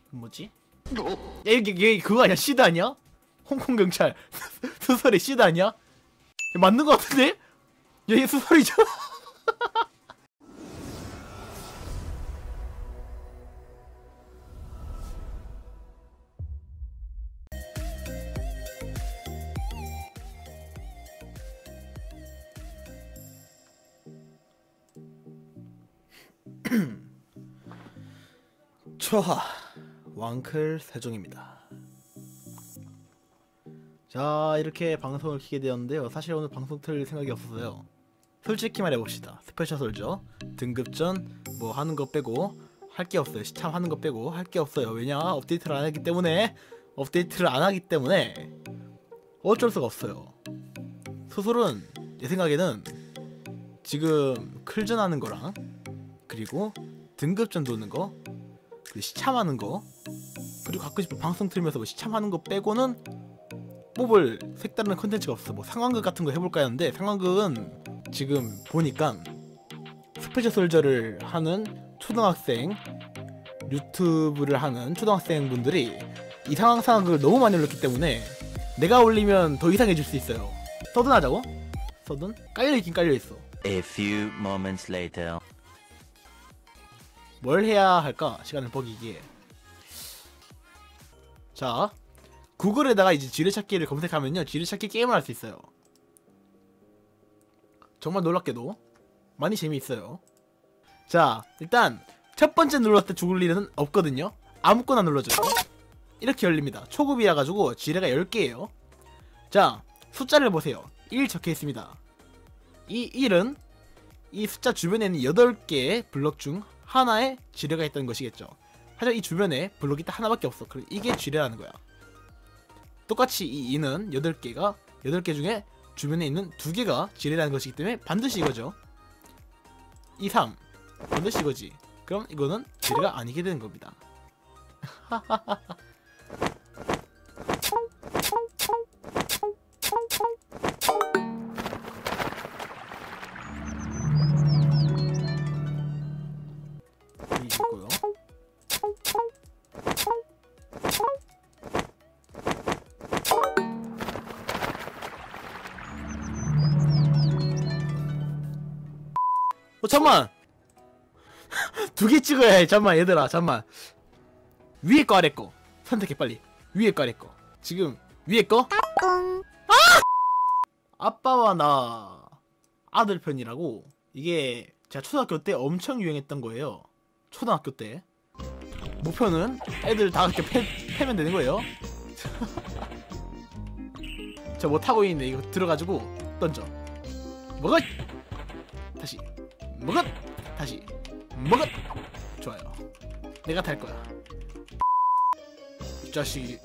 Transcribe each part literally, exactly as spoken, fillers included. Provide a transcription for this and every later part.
뭐지? 야 이게, 이게 그거 아니야? 시드 아니야? 홍콩 경찰 수설이 시드 아니야? 맞는 거 같은데? 야 이게 수설이죠? 초하 왕클 세종입니다. 자 이렇게 방송을 키게 되었는데요. 사실 오늘 방송 틀 생각이 없었어요. 솔직히 말해봅시다. 스페셜 솔저 등급전 뭐 하는 거 빼고 할 게 없어요. 시참 하는 거 빼고 할 게 없어요. 왜냐? 업데이트를 안 하기 때문에 업데이트를 안 하기 때문에 어쩔 수가 없어요. 소설은 내 생각에는 지금 클전 하는 거랑 그리고 등급전 도는 거 그리고 시참하는 거 그리고 가끔씩 방송 틀면서 뭐 시참하는 거 빼고는 뽑을 색다른 컨텐츠가 없어. 뭐 상황극 같은 거 해볼까 했는데 상황극은 지금 보니까 스페셜 솔저를 하는 초등학생 유튜브를 하는 초등학생 분들이 이상한 상황극을 너무 많이 올렸기 때문에 내가 올리면 더 이상해질 수 있어요. 서든 하자고? 서든? 깔려있긴 깔려있어. A few moments later. 뭘 해야 할까? 시간을 버기기에. 자 구글에다가 이제 지뢰찾기를 검색하면요 지뢰찾기 게임을 할 수 있어요. 정말 놀랍게도 많이 재미있어요. 자 일단 첫 번째 눌렀을 때 죽을 일은 없거든요. 아무거나 눌러줘요. 이렇게 열립니다. 초급이라 가지고 지뢰가 열 개예요 자 숫자를 보세요. 일 적혀있습니다. 이 일은 이 숫자 주변에 있는 여덟 개의 블럭 중 하나에 지뢰가 있다는 것이겠죠. 하지만 이 주변에 블럭이 딱 하나밖에 없어. 그럼 이게 지뢰라는 거야. 똑같이 이 이는 여덟 개가 여덟 개 중에 주변에 있는 두 개가 지뢰라는 것이기 때문에 반드시 이거죠. 이, 삼 반드시 이거지. 그럼 이거는 지뢰가 아니게 되는 겁니다. 있고요. 어 잠만 두 개 찍어야 해. 잠만 얘들아 잠만 위에 거 아래 거 선택해 빨리. 위에 거 아래 거. 지금 위에 거 아! 아빠와 나 아들 편이라고. 이게 제가 초등학교 때 엄청 유행했던 거예요. 초등학교 때 목표는 애들 다 그렇게 패, 패면 되는 거예요. 저 뭐 타고 있는데 이거 들어가지고 던져. 먹어! 다시 먹어! 다시 먹어! 좋아요. 내가 탈 거야. 이 자식이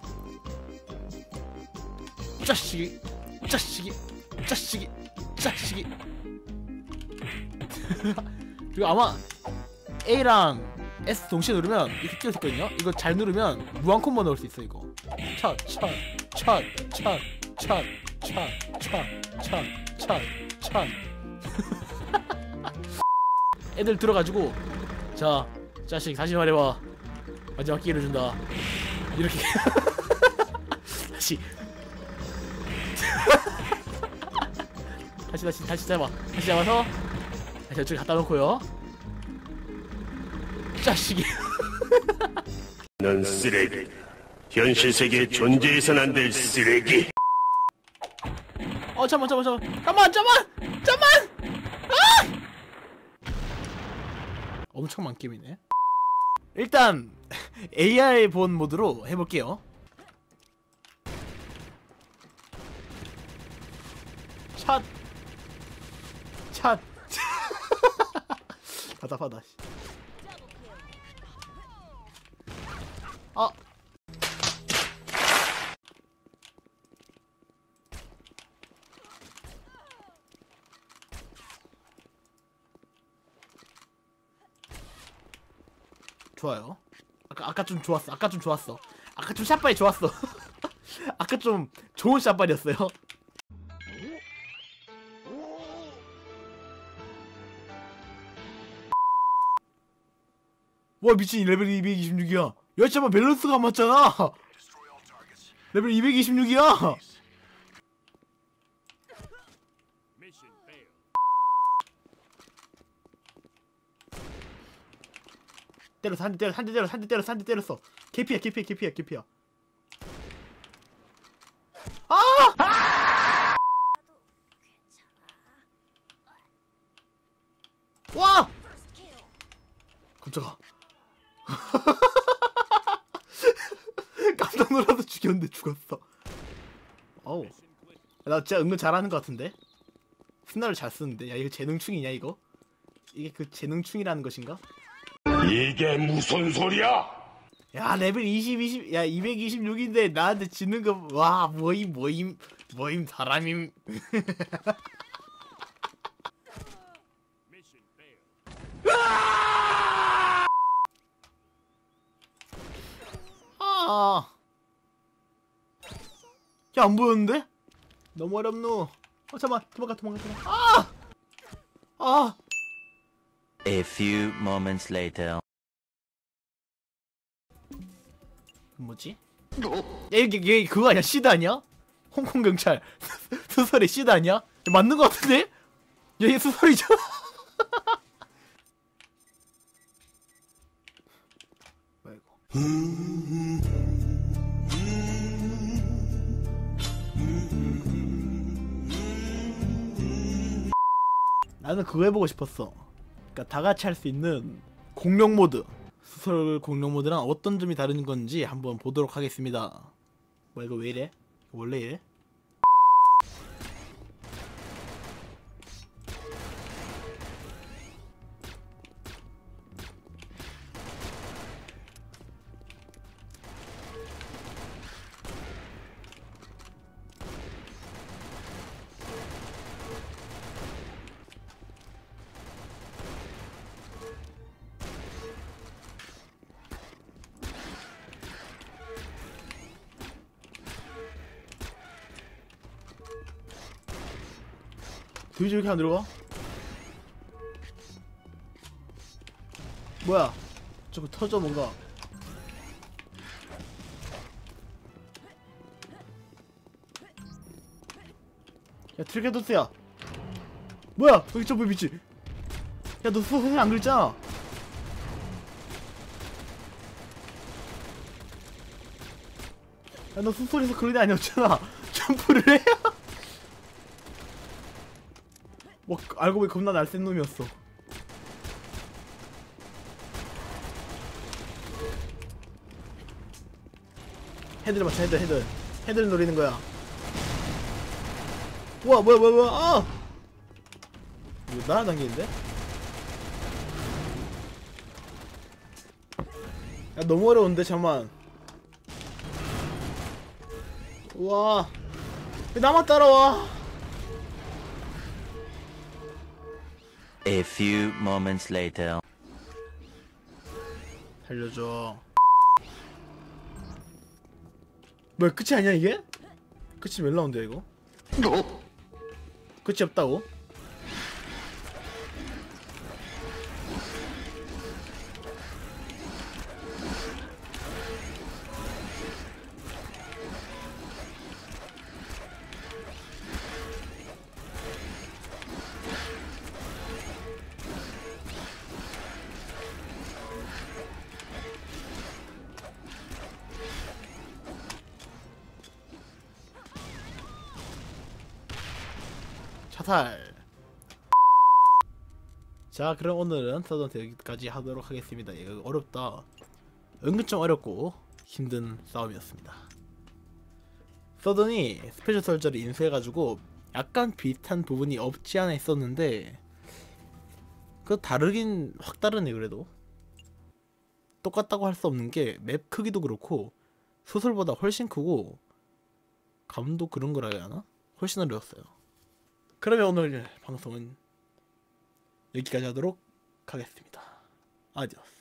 이 자식이 이 자식이 이 자식이 이 자식이 그리고 아마 A랑 S 동시에 누르면 이렇게 끼어 있거든요. 이거 잘 누르면 무한 콤보 넣을 수 있어. 이거 차, 차, 차, 차, 차, 차, 차, 차, 차, 차. 애들 들어가지고 자, 자식 다시 말해봐. 마지막 기회를 준다. 이렇게 다시 다시 다시 다시 잡아. 다시 잡아서 다시 저쪽에 갖다 놓고요. 자식이. 넌 쓰레기. 현실 세계에 존재해선 안 될 쓰레기. 어 잠만 잠만 잠만 잠만 잠만 잠만. 아! 엄청 많 게임이네. 일단 에이아이 본 모드로 해볼게요. 샷. 샷. 답답하다. 아. 좋아요. 아까 아까 좀 좋았어. 아까 좀 좋았어. 아까 좀 샷발이 좋았어. 아까 좀 좋은 샷발이었어요. 와 미친 레벨이 이백이십육이야 야 잠깐만 밸런스가 안 맞잖아. 레벨 이백이십육이야. 때렸어. 한 대 때렸어. 한 대 때렸어. 한 대 때렸어. 한 대 때렸어. 개피야 개피야 개피야 개피야. 아! 와! 깜짝아. 깜짝 놀라서 죽였는데 죽었어. 어우. 나 진짜 은근 잘하는 것 같은데? 스나를 잘 쓰는데? 야 이거 재능충이냐 이거? 이게 그 재능충이라는 것인가? 이게 무슨 소리야? 야 레벨 이십, 이십, 야 이백이십육인데 나한테 지는 거, 와 뭐임 뭐임 뭐임 사람임. 아, 야 안 보였는데? 너무 어렵노. 어 잠만 도망가 도망가 도망가. 아, 아. A few moments later. 뭐지? 야 이게, 이게 그거 아니야? 시드 아니야? 홍콩 경찰 수설의 시드 아니야? 야, 맞는 거 같은데? 야 이게 수설이잖아. 뭐야 이거? 나는 그거 해보고 싶었어. 그러니까 다 같이 할 수 있는 공룡 모드. 수설 공룡 모드랑 어떤 점이 다른 건지 한번 보도록 하겠습니다. 뭐야 이거 왜 이래? 이거 원래 이래? 도대체 왜 이렇게 안 들어가? 뭐야? 저거 터져 뭔가. 야 트리케토스야. 뭐야? 여기 점프 미치. 야 너 소설 안 긁잖아. 야 너 소설에서 그런 애 아니었잖아. 점프를 해? 뭐 알고 보니 겁나 날쌘 놈이었어. 헤드를 맞춰. 헤드 헤드 헤드를 노리는 거야. 우와 뭐야 뭐야 뭐야. 아! 이거 날아다니는데? 야 너무 어려운데 잠만. 우와 왜 나만 따라와. A few moments later. 살려줘. 뭐야 끝이 아니야 이게? 끝이 몇 라운드야 이거? 끝이 없다고? 차살. 자 그럼 오늘은 서든트 여기까지 하도록 하겠습니다. 이거 어렵다. 은근 좀 어렵고 힘든 싸움이었습니다. 서든이 스페셜 설저를 인수해가지고 약간 비슷한 부분이 없지 않아 있었는데 그 다르긴 확 다르네. 그래도 똑같다고 할 수 없는 게 맵 크기도 그렇고 소설보다 훨씬 크고 감도 그런 거라 해야 하나? 훨씬 어려웠어요. 그러면 오늘 방송은 여기까지 하도록 하겠습니다. 아디오스.